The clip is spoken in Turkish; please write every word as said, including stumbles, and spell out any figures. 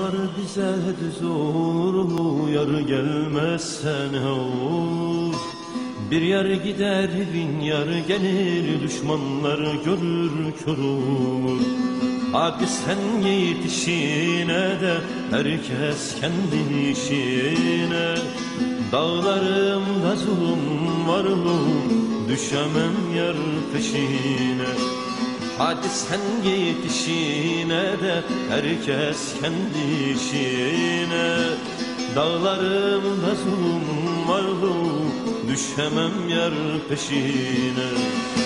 Dağlar bize düz olur, yar gelmezsen olur. Bir yer gider bin yar gelir, düşmanlar görür kör olur. Hadi sen git işine de herkes kendi işine. Dağlarımda zulüm var mı, düşemem yar peşine. Hadi sen git işine de herkes kendi işine. Dağlarımda zulüm var mı, düşemem yar peşine.